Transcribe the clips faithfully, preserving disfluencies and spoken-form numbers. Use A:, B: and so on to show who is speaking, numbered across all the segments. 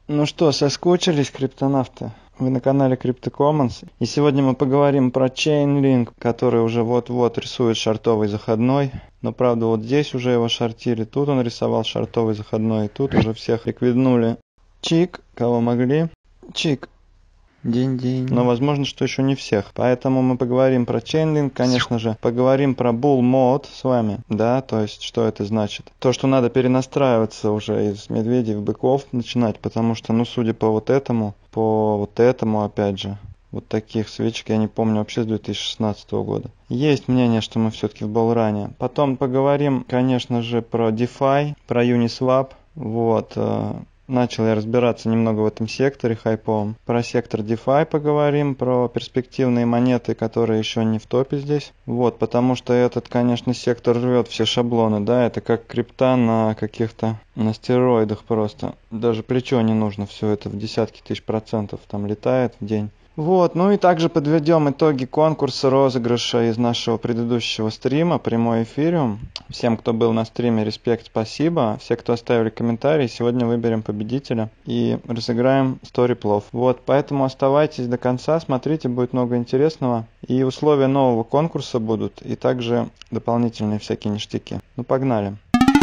A: Ну что, соскучились, криптонавты? Вы на канале CryptoCommons, и сегодня мы поговорим про Chainlink, который уже вот-вот рисует шортовый заходной. Но правда вот здесь уже его шортили, тут он рисовал шортовый заходной, и тут уже всех ликвиднули. Чик, кого могли. Чик. День-день. Но возможно, что еще не всех. Поэтому мы поговорим про Chainlink, конечно же. Поговорим про Bull Mode с вами. Да, то есть, что это значит? То, что надо перенастраиваться уже из медведей в быков начинать, потому что, ну, судя по вот этому, по вот этому, опять же, вот таких свечек я не помню вообще с две тысячи шестнадцатого года. Есть мнение, что мы все-таки в Bullrun. Потом поговорим, конечно же, про DeFi, про Uniswap. Вот. Начал я разбираться немного в этом секторе хайповом. Про сектор DeFi поговорим, про перспективные монеты, которые еще не в топе здесь. Вот, потому что этот, конечно, сектор рвет все шаблоны, да, это как крипта на каких-то, на стероидах просто. Даже плечо не нужно, все это в десятки тысяч процентов там летает в день. Вот, ну и также подведем итоги конкурса розыгрыша из нашего предыдущего стрима, прямой эфириум. Всем, кто был на стриме, респект, спасибо. Все, кто оставили комментарии, сегодня выберем победителя и разыграем сто реплов. Вот, поэтому оставайтесь до конца, смотрите, будет много интересного. И условия нового конкурса будут, и также дополнительные всякие ништяки. Ну, погнали.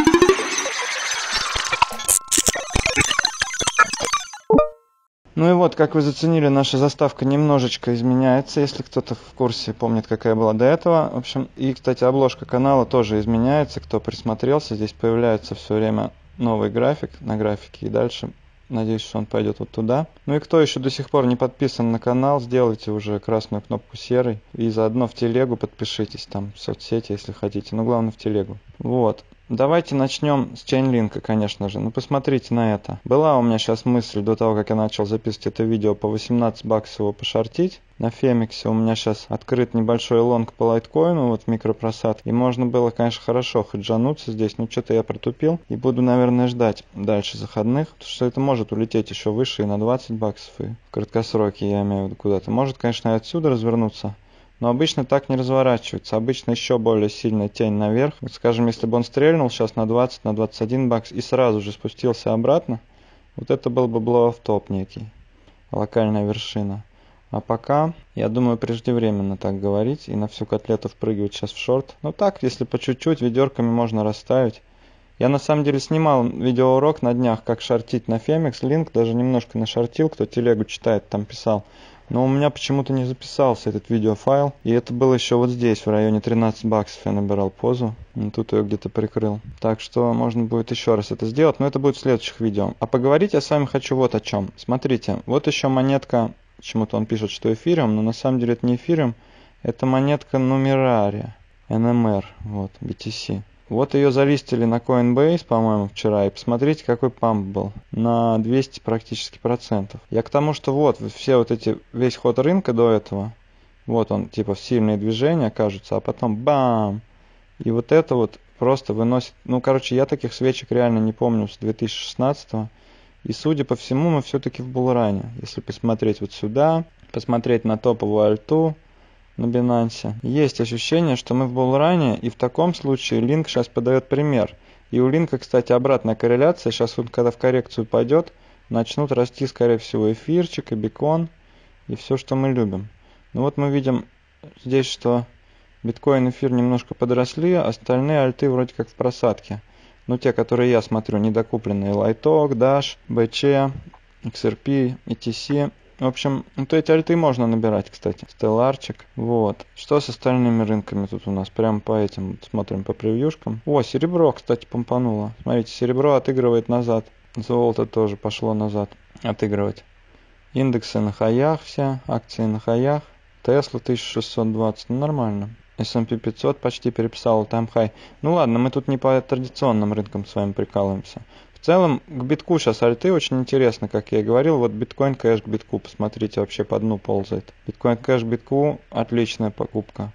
A: Ну и вот, как вы заценили, наша заставка немножечко изменяется, если кто-то в курсе помнит, какая была до этого. В общем, и, кстати, обложка канала тоже изменяется, кто присмотрелся, здесь появляется все время новый график на графике, и дальше, надеюсь, что он пойдет вот туда. Ну и кто еще до сих пор не подписан на канал, сделайте уже красную кнопку серой, и заодно в телегу подпишитесь, там, в соцсети, если хотите, но главное в телегу. Вот. Давайте начнем с Chainlink, конечно же. Ну, посмотрите на это. Была у меня сейчас мысль до того, как я начал записывать это видео, по восемнадцать баксов его пошортить. На Фемиксе у меня сейчас открыт небольшой лонг по лайткоину, вот микропросадки. И можно было, конечно, хорошо хеджануться здесь, но что-то я протупил. И буду, наверное, ждать дальше заходных, потому что это может улететь еще выше и на двадцать баксов, и в краткосроке, я имею в виду, куда-то. Может, конечно, и отсюда развернуться. Но обычно так не разворачивается. Обычно еще более сильная тень наверх. Вот, скажем, если бы он стрельнул сейчас на двадцать, на двадцать один бакс и сразу же спустился обратно, вот это был бы blow-off топ некий. Локальная вершина. А пока, я думаю, преждевременно так говорить и на всю котлету впрыгивать сейчас в шорт. Но так, если по чуть-чуть, ведерками можно расставить. Я на самом деле снимал видеоурок на днях, как шортить на Фемикс. Линк даже немножко нашортил, кто телегу читает, там писал. Но у меня почему-то не записался этот видеофайл. И это было еще вот здесь, в районе тринадцать баксов я набирал позу. И тут ее где-то прикрыл. Так что можно будет еще раз это сделать, но это будет в следующих видео. А поговорить я с вами хочу вот о чем. Смотрите, вот еще монетка, почему-то он пишет, что эфириум, но на самом деле это не эфириум. Это монетка Нумерария, эн эм эр, вот, би ти си. Вот ее залистили на Coinbase, по-моему, вчера, и посмотрите, какой памп был. На двести практически процентов. Я к тому, что вот, все вот эти, весь ход рынка до этого, вот он, типа, сильные движения, кажутся, а потом бам! И вот это вот просто выносит, ну, короче, я таких свечек реально не помню с две тысячи шестнадцатого. И, судя по всему, мы все-таки в булране. Если посмотреть вот сюда, посмотреть на топовую альту, на Binance. Есть ощущение, что мы в булране, и в таком случае Link сейчас подает пример. И у Link, кстати, обратная корреляция. Сейчас он, когда в коррекцию пойдет, начнут расти, скорее всего, эфирчик и бикон, и все, что мы любим. Ну вот мы видим здесь, что биткоин и эфир немножко подросли, остальные альты вроде как в просадке. Ну, те, которые я смотрю, недокупленные: Lightok, Dash, би эйч, икс эр пи, и ти си. В общем, вот эти альты можно набирать, кстати. Stellarчик. Вот. Что с остальными рынками тут у нас? Прямо по этим смотрим, по превьюшкам. О, серебро, кстати, помпануло. Смотрите, серебро отыгрывает назад. Золото тоже пошло назад отыгрывать. Индексы на хаях все, акции на хаях. Tesla тысяча шестьсот двадцать, ну нормально. эс энд пи пятьсот почти переписал тайм-хай. Ну ладно, мы тут не по традиционным рынкам с вами прикалываемся. В целом, к битку сейчас альты очень интересно, как я и говорил. Вот биткоин кэш к битку, посмотрите, вообще по дну ползает. Биткоин кэш к битку, отличная покупка.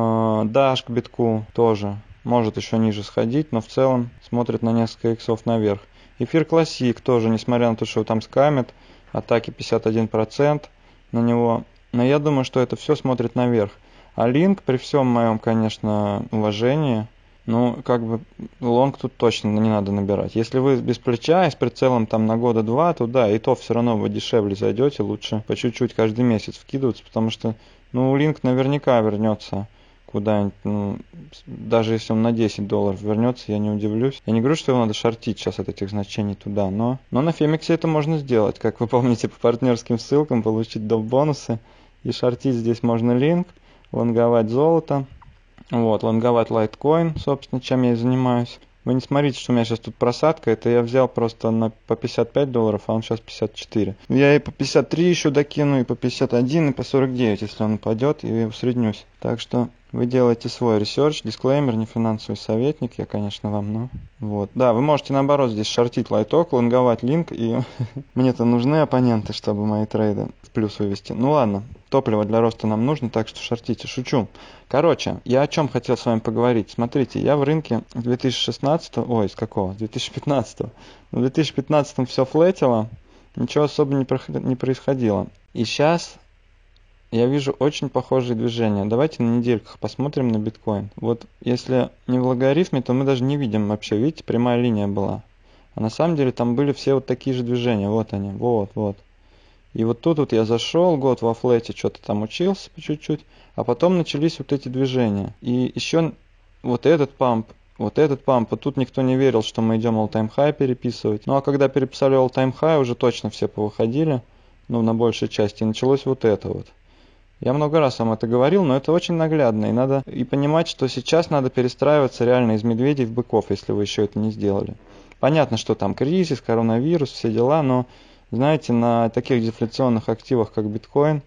A: Dash к битку тоже, может еще ниже сходить, но в целом смотрит на несколько иксов наверх. Эфир классик тоже, несмотря на то, что там скамят, атаки пятьдесят один процент на него. Но я думаю, что это все смотрит наверх. А Link, при всем моем, конечно, уважении, Ну, как бы лонг тут точно не надо набирать. Если вы без плеча и с прицелом там на года два, то да, и то все равно вы дешевле зайдете, лучше по чуть-чуть каждый месяц вкидываться, потому что, ну, линк наверняка вернется куда-нибудь, ну, даже если он на десять долларов вернется, я не удивлюсь. Я не говорю, что его надо шортить сейчас от этих значений туда, но, но на Фемиксе это можно сделать, как вы помните, по партнерским ссылкам получить доп. Бонусы, и шортить здесь можно линк, лонговать золото, вот, лонговать лайткоин, собственно, чем я и занимаюсь. Вы не смотрите, что у меня сейчас тут просадка, это я взял просто на, по пятьдесят пять долларов, а он сейчас пятьдесят четыре. Я и по пятьдесят три еще докину, и по пятьдесят один, и по сорок девять, если он упадет, и усреднюсь. Так что вы делаете свой ресерч, дисклеймер, не финансовый советник, я, конечно, вам, но... Вот. Да, вы можете, наоборот, здесь шортить лайток, лонговать линк, и мне-то нужны оппоненты, чтобы мои трейды в плюс вывести. Ну ладно, топливо для роста нам нужно, так что шортите, шучу. Короче, я о чем хотел с вами поговорить. Смотрите, я в рынке две тысячи шестнадцатого, ой, с какого? две тысячи пятнадцатого. В две тысячи пятнадцатом все флетило, ничего особо не, не происходило. И сейчас я вижу очень похожие движения. Давайте на недельках посмотрим на биткоин. Вот если не в логарифме, то мы даже не видим вообще. Видите, прямая линия была. А на самом деле там были все вот такие же движения. Вот они, вот, вот. И вот тут вот я зашел, год во флете что-то там учился по чуть-чуть, а потом начались вот эти движения. И еще вот этот памп, вот этот памп, вот тут никто не верил, что мы идем all-time high переписывать. Ну а когда переписали all-time high, уже точно все повыходили, ну на большей части, и началось вот это вот. Я много раз вам это говорил, но это очень наглядно, и надо и понимать, что сейчас надо перестраиваться реально из медведей в быков, если вы еще это не сделали. Понятно, что там кризис, коронавирус, все дела, но знаете, на таких дефляционных активах, как биткоин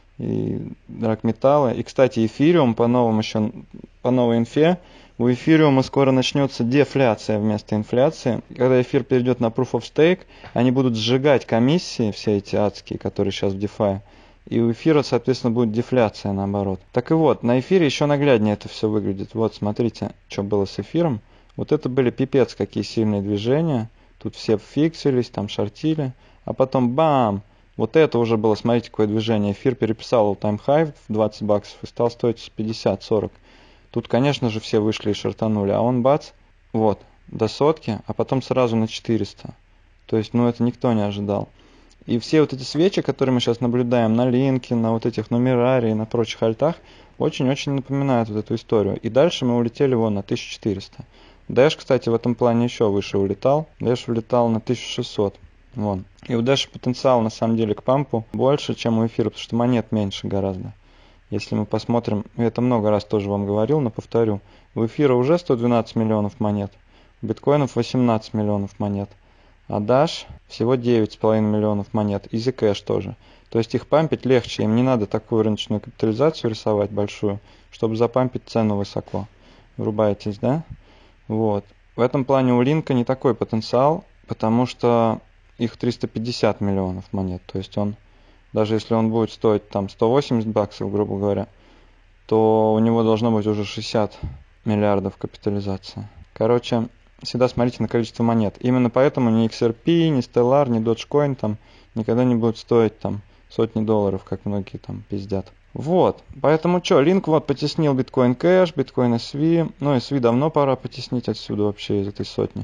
A: и драгметаллы, и, кстати, эфириум по новым еще, по новой инфе, у эфириума скоро начнется дефляция вместо инфляции. Когда эфир перейдет на Proof of Stake, они будут сжигать комиссии, все эти адские, которые сейчас в DeFi, и у эфира, соответственно, будет дефляция наоборот. Так и вот, на эфире еще нагляднее это все выглядит. Вот, смотрите, что было с эфиром. Вот это были пипец какие сильные движения. Тут все фиксились, там шортили. А потом бам! Вот это уже было, смотрите, какое движение. Эфир переписал all-time high в двадцать баксов и стал стоить пятьдесят-сорок. Тут, конечно же, все вышли и шортанули. А он бац, вот, до сотки, а потом сразу на четыреста. То есть, ну, это никто не ожидал. И все вот эти свечи, которые мы сейчас наблюдаем на линке, на вот этих нумераре и на прочих альтах, очень-очень напоминают вот эту историю. И дальше мы улетели вон на тысячу четыреста. Dash, кстати, в этом плане еще выше улетал. Dash улетал на тысячу шестьсот. Вон. И у Dash потенциал на самом деле к пампу больше, чем у эфира, потому что монет меньше гораздо. Если мы посмотрим, я это много раз тоже вам говорил, но повторю, у эфира уже сто двенадцать миллионов монет, у биткоинов восемнадцать миллионов монет, а Dash всего девять с половиной миллионов монет, EasyCash тоже. То есть их пампить легче, им не надо такую рыночную капитализацию рисовать большую, чтобы запампить цену высоко. Врубаетесь, да? Вот. В этом плане у Линка не такой потенциал, потому что их триста пятьдесят миллионов монет. То есть он, даже если он будет стоить там сто восемьдесят баксов, грубо говоря, то у него должно быть уже шестьдесят миллиардов капитализации. Короче, всегда смотрите на количество монет. Именно поэтому ни икс ар пи, ни Stellar, ни Dogecoin там никогда не будут стоить там сотни долларов, как многие там пиздят. Вот, поэтому что, Линк вот потеснил Bitcoin Cash, Bitcoin эс ви, ну эс ви давно пора потеснить отсюда вообще из этой сотни.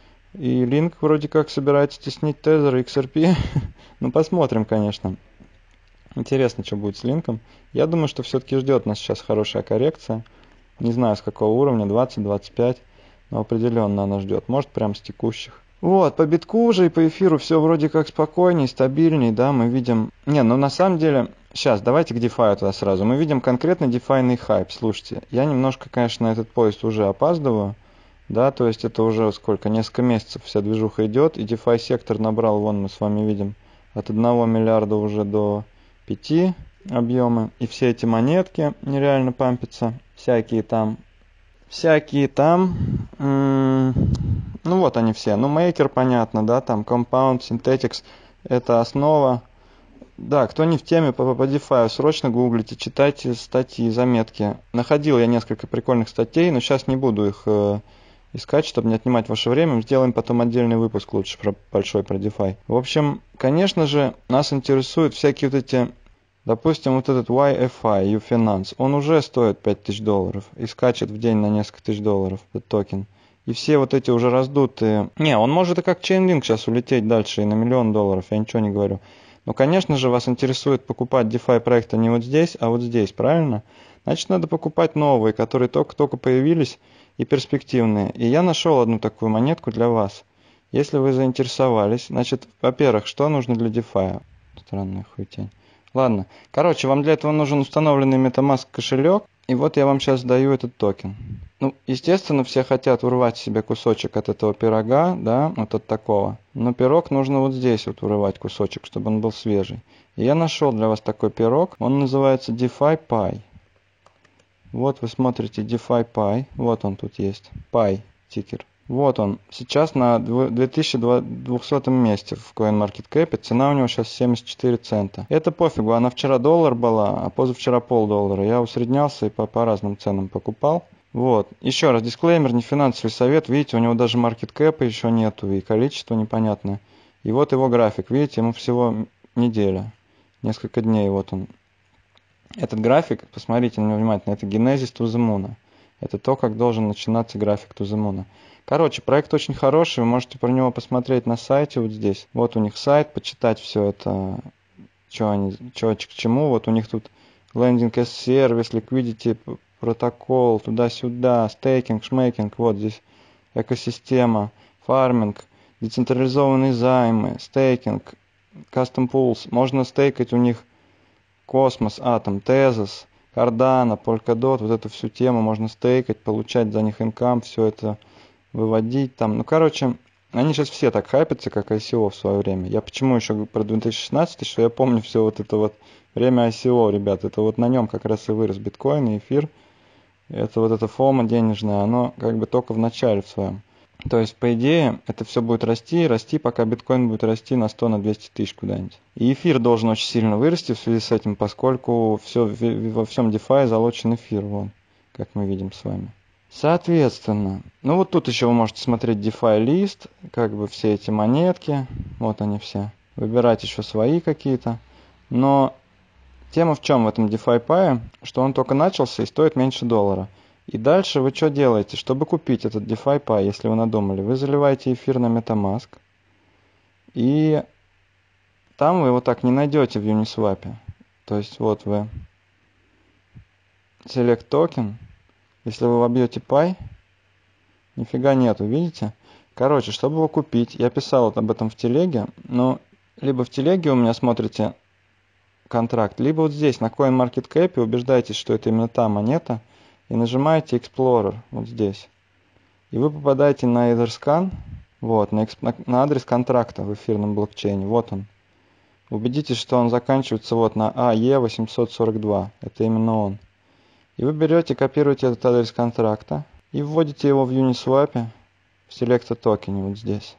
A: И Линк вроде как собирается теснить Tether и икс ар пи. Ну посмотрим, конечно. Интересно, что будет с Линком. Я думаю, что все-таки ждет нас сейчас хорошая коррекция. Не знаю, с какого уровня, двадцать-двадцать пять. Но определенно она ждет. Может, прям с текущих. Вот, по битку же и по эфиру все вроде как спокойней, стабильней, да, мы видим... Не, ну на самом деле... Сейчас, давайте к DeFi туда сразу. Мы видим конкретно DeFi-ный хайп. Слушайте, я немножко, конечно, на этот поезд уже опаздываю. Да, то есть это уже сколько, несколько месяцев вся движуха идет, и DeFi сектор набрал, вон мы с вами видим, от одного миллиарда уже до пяти объемы, и все эти монетки нереально пампятся, всякие там, всякие там, м- ну вот они все, ну Maker понятно, да, там Compound, Synthetics, это основа. Да, кто не в теме по, по DeFi, срочно гуглите, читайте статьи, заметки. Находил я несколько прикольных статей, но сейчас не буду их э, искать, чтобы не отнимать ваше время. Сделаем потом отдельный выпуск лучше про большой про DeFi. В общем, конечно же, нас интересуют всякие вот эти Допустим, вот этот уай эф ай, Ufinance, он уже стоит пять тысяч долларов и скачет в день на несколько тысяч долларов, этот токен. И все вот эти уже раздутые... Не, он может и как Chainlink сейчас улететь дальше и на миллион долларов, я ничего не говорю. Но, конечно же, вас интересует покупать DeFi проекты не вот здесь, а вот здесь, правильно? Значит, надо покупать новые, которые только-только появились и перспективные. И я нашел одну такую монетку для вас. Если вы заинтересовались, значит, во-первых, что нужно для DeFi? Странная хуйтень. Ладно, короче, вам для этого нужен установленный MetaMask кошелек. И вот я вам сейчас даю этот токен. Ну, естественно, все хотят урвать себе кусочек от этого пирога, да, вот от такого. Но пирог нужно вот здесь вот урывать кусочек, чтобы он был свежий. И я нашел для вас такой пирог. Он называется DeFi Pi. Вот вы смотрите DeFi Pi. Вот он тут есть. Pi тикер. Вот он. Сейчас на две тысячи двухсотом месте в CoinMarketCap. Цена у него сейчас семьдесят четыре цента. Это пофигу. Она вчера доллар была, а позавчера полдоллара. Я усреднялся и по, по разным ценам покупал. Вот. Еще раз, дисклеймер, не финансовый совет. Видите, у него даже маркеткэпа еще нету и количество непонятное. И вот его график. Видите, ему всего неделя. Несколько дней. Вот он. Этот график, посмотрите на него внимательно, это Genesis to the Moon. Это то, как должен начинаться график to the Moon. Короче, проект очень хороший, вы можете про него посмотреть на сайте вот здесь. Вот у них сайт, почитать все это, что они, что к чему. Вот у них тут лендинг as сервис, liquidity, протокол, туда-сюда, стейкинг, шмейкинг, вот здесь экосистема, фарминг, децентрализованные займы, стейкинг, custom pools. Можно стейкать у них Космос, Атом, Тезос, Cardano, Polkadot, вот эту всю тему можно стейкать, получать за них инкам, все это выводить там. Ну, короче, они сейчас все так хайпятся, как ай си о в свое время. Я почему еще говорю про две тысячи шестнадцатый, что я помню все вот это вот время ай си о, ребят, это вот на нем как раз и вырос биткоин и эфир. Это вот это фома денежное, оно как бы только в начале в своем. То есть, по идее, это все будет расти, расти, пока биткоин будет расти на сто, на двести тысяч куда-нибудь. И эфир должен очень сильно вырасти в связи с этим, поскольку все, во всем DeFi залочен эфир, вон, как мы видим с вами. Соответственно, ну вот тут еще вы можете смотреть DeFi лист, как бы все эти монетки, вот они все. Выбирать еще свои какие-то. Но тема в чем в этом DeFi Pi, что он только начался и стоит меньше доллара. И дальше вы что делаете? Чтобы купить этот DeFi Pi, если вы надумали, вы заливаете эфир на MetaMask. И там вы его так не найдете в Uniswap. То есть вот вы Select Token. Если вы вобьете Pi, нифига нету, видите? Короче, чтобы его купить, я писал об этом в телеге, но либо в телеге у меня смотрите контракт, либо вот здесь на CoinMarketCap убеждаетесь, что это именно та монета, и нажимаете Explorer вот здесь. И вы попадаете на Etherscan, вот, на, на, на адрес контракта в эфирном блокчейне, вот он. Убедитесь, что он заканчивается вот на а е восемьсот сорок два, это именно он. И вы берете, копируете этот адрес контракта и вводите его в Uniswap, в Select Token вот здесь.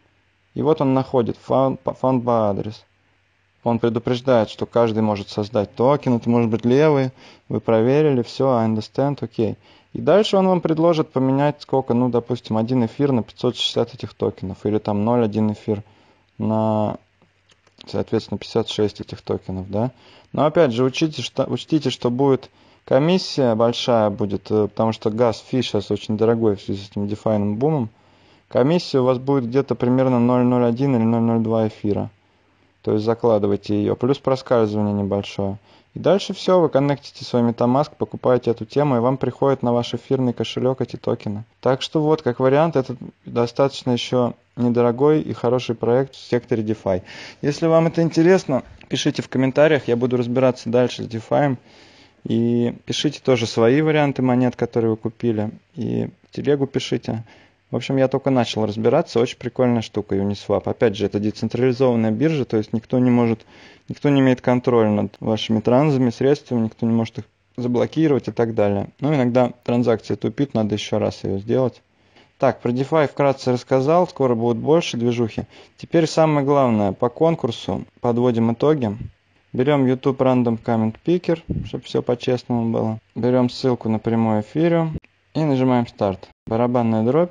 A: И вот он находит found, found by адрес. Он предупреждает, что каждый может создать токен, это может быть левый, вы проверили, все, I understand, окей. Okay. И дальше он вам предложит поменять сколько, ну, допустим, один эфир на пятьсот шестьдесят этих токенов, или там ноль целых один эфир на, соответственно, пятьдесят шесть этих токенов, да. Но опять же, учтите, что, учтите, что будет комиссия большая будет, потому что газ фи сейчас очень дорогой в связи с этим дефайным бумом. Комиссия у вас будет где-то примерно ноль целых ноль один или ноль целых ноль два эфира. То есть закладывайте ее, плюс проскальзывание небольшое. И дальше все, вы коннектите свой MetaMask, покупаете эту тему, и вам приходят на ваш эфирный кошелек эти токены. Так что вот, как вариант, это достаточно еще недорогой и хороший проект в секторе DeFi. Если вам это интересно, пишите в комментариях, я буду разбираться дальше с DeFi. И пишите тоже свои варианты монет, которые вы купили. И в телегу пишите. В общем, я только начал разбираться. Очень прикольная штука Uniswap. Опять же, это децентрализованная биржа, то есть никто не может, никто не имеет контроля над вашими транзами, средствами, никто не может их заблокировать и так далее. Но иногда транзакция тупит, надо еще раз ее сделать. Так, про DeFi вкратце рассказал, скоро будут больше движухи. Теперь самое главное, по конкурсу подводим итоги. Берем YouTube Random Comment Picker, чтобы все по-честному было. Берем ссылку на прямой эфир и нажимаем старт. Барабанная дробь.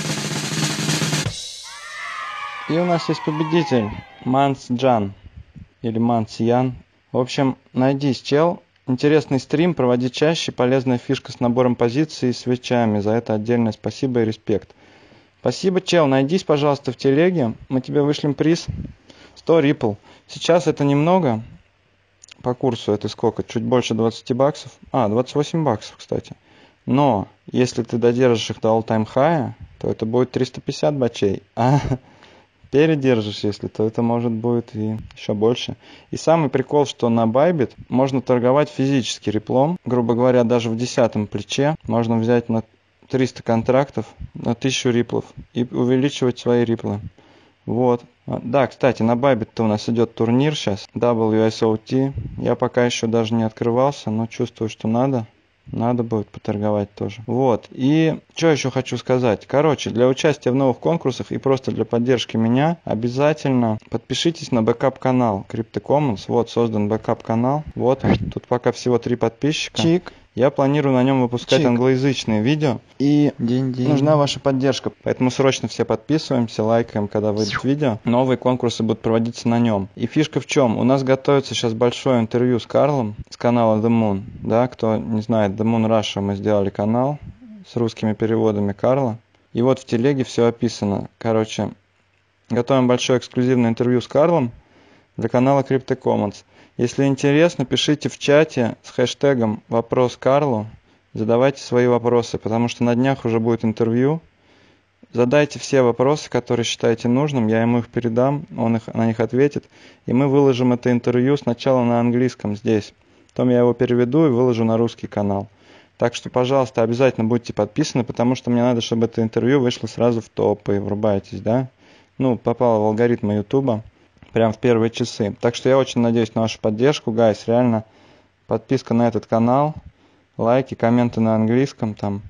A: И у нас есть победитель. Манс Джан. или Манциян. В общем, найдись, чел. Интересный стрим, проводи чаще, полезная фишка с набором позиций и свечами. За это отдельное спасибо и респект. Спасибо, чел. Найдись, пожалуйста, в телеге. Мы тебе вышлем приз. сто рипл. Сейчас это немного. По курсу это сколько? Чуть больше двадцать баксов. А, двадцать восемь баксов, кстати. Но, если ты додержишь их до all-time high, то это будет триста пятьдесят бачей. А передержишь, если, то это может будет и еще больше. И самый прикол, что на Bybit можно торговать физически риплом. Грубо говоря, даже в десятом плече можно взять на триста контрактов, на тысячу риплов и увеличивать свои риплы. Вот. Да, кстати, на Bybit-то у нас идет турнир сейчас, дабл ю эс о ти. Я пока еще даже не открывался, но чувствую, что надо. Надо будет поторговать тоже. Вот. И что еще хочу сказать. Короче, для участия в новых конкурсах и просто для поддержки меня обязательно подпишитесь на бэкап-канал CryptoCommons. Вот, создан бэкап-канал. Вот он. Тут пока всего три подписчика. Чик. Я планирую на нем выпускать Чик. англоязычные видео. И День-день. нужна ваша поддержка. Поэтому срочно все подписываемся, лайкаем, когда выйдет видео. Новые конкурсы будут проводиться на нем. И фишка в чем? У нас готовится сейчас большое интервью с Карлом с канала The Moon. Да, кто не знает, The Moon Russia, мы сделали канал с русскими переводами Карла. И вот в телеге все описано. Короче, готовим большое эксклюзивное интервью с Карлом для канала CryptoCommons. Если интересно, пишите в чате с хэштегом «Вопрос Карлу», задавайте свои вопросы, потому что на днях уже будет интервью. Задайте все вопросы, которые считаете нужным, я ему их передам, он их, на них ответит, и мы выложим это интервью сначала на английском здесь, потом я его переведу и выложу на русский канал. Так что, пожалуйста, обязательно будьте подписаны, потому что мне надо, чтобы это интервью вышло сразу в топы, врубайтесь, да? Ну, попало в алгоритмы Ютуба. Прям в первые часы. Так что я очень надеюсь на вашу поддержку, гайс. Реально, подписка на этот канал, лайки, комменты на английском там.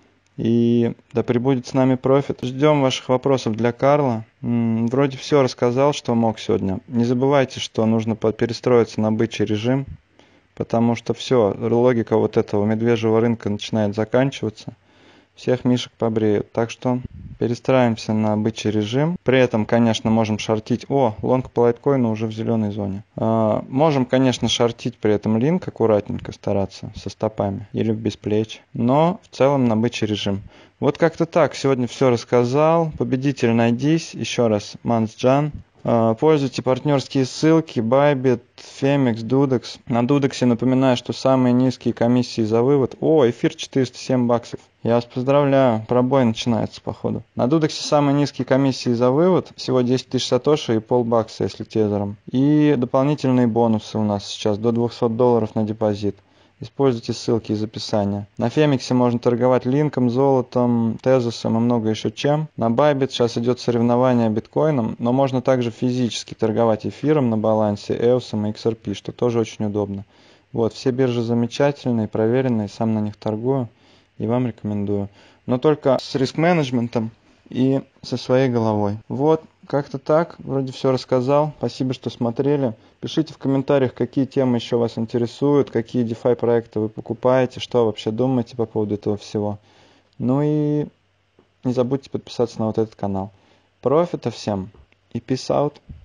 A: И да пребудет с нами профит. Ждем ваших вопросов для Карла. М-м, вроде все рассказал, что мог сегодня. Не забывайте, что нужно перестроиться на бычий режим, потому что все, логика вот этого медвежьего рынка начинает заканчиваться. Всех мишек побреют. Так что перестраиваемся на бычий режим. При этом, конечно, можем шортить. О, лонг по лайткоину уже в зеленой зоне. А, можем, конечно, шортить при этом линк, аккуратненько стараться со стопами или в бесплечь. Но в целом на бычий режим. Вот как-то так. Сегодня все рассказал. Победитель найдись. Еще раз, Манцджан. Пользуйте партнерские ссылки Bybit, Фемикс, Dudex. На Dudex напоминаю, что самые низкие комиссии за вывод. О, эфир четыреста семь баксов. Я вас поздравляю, пробой начинается походу. На Dudex самые низкие комиссии за вывод. Всего десять тысяч сатоши и полбакса, если тезером. И дополнительные бонусы у нас сейчас до двести долларов на депозит. Используйте ссылки из описания. На Фемиксе можно торговать линком, золотом, тезусом и много еще чем. На Bybit сейчас идет соревнование биткоином, но можно также физически торговать эфиром на балансе, эосом и икс ар пи, что тоже очень удобно. Вот, все биржи замечательные, проверенные, сам на них торгую и вам рекомендую. Но только с риск-менеджментом и со своей головой. Вот, как-то так, вроде все рассказал. Спасибо, что смотрели. Пишите в комментариях, какие темы еще вас интересуют, какие DeFi проекты вы покупаете, что вообще думаете по поводу этого всего. Ну и не забудьте подписаться на вот этот канал. Профита всем и peace out.